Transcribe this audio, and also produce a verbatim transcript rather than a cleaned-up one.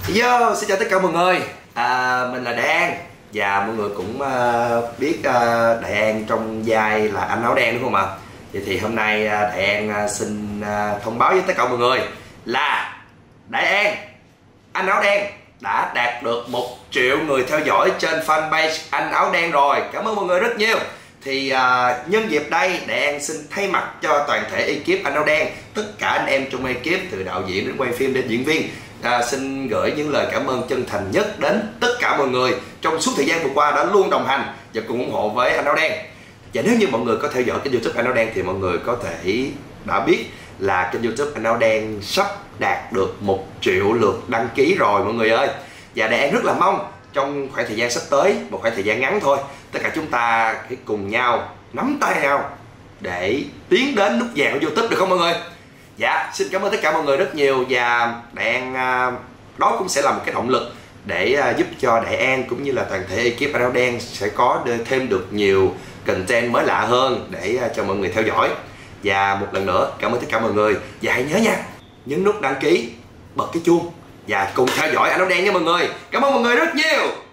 Yo, xin chào tất cả mọi người. à, Mình là Đại An. Và mọi người cũng uh, biết uh, Đại An trong vai là anh áo đen đúng không ạ? Vậy thì hôm nay uh, Đại An uh, xin uh, thông báo với tất cả mọi người là Đại An, anh áo đen đã đạt được một triệu người theo dõi trên fanpage anh áo đen rồi. Cảm ơn mọi người rất nhiều. Thì uh, nhân dịp đây Đại An xin thay mặt cho toàn thể ekip anh áo đen, tất cả anh em trong ekip từ đạo diễn đến quay phim đến diễn viên, À, xin gửi những lời cảm ơn chân thành nhất đến tất cả mọi người trong suốt thời gian vừa qua đã luôn đồng hành và cùng ủng hộ với anh áo đen. Và nếu như mọi người có theo dõi kênh YouTube anh áo đen thì mọi người có thể đã biết là kênh YouTube anh áo đen sắp đạt được một triệu lượt đăng ký rồi mọi người ơi. Và Đại An rất là mong trong khoảng thời gian sắp tới, một khoảng thời gian ngắn thôi, tất cả chúng ta hãy cùng nhau nắm tay nhau để tiến đến nút vàng của YouTube, được không mọi người? Dạ, xin cảm ơn tất cả mọi người rất nhiều. Và Đại An, đó cũng sẽ là một cái động lực để giúp cho Đại An cũng như là toàn thể ekip anh áo đen sẽ có thêm được nhiều content mới lạ hơn để cho mọi người theo dõi. Và một lần nữa cảm ơn tất cả mọi người. Và hãy nhớ nha, nhấn nút đăng ký, bật cái chuông và cùng theo dõi anh áo đen nha mọi người. Cảm ơn mọi người rất nhiều.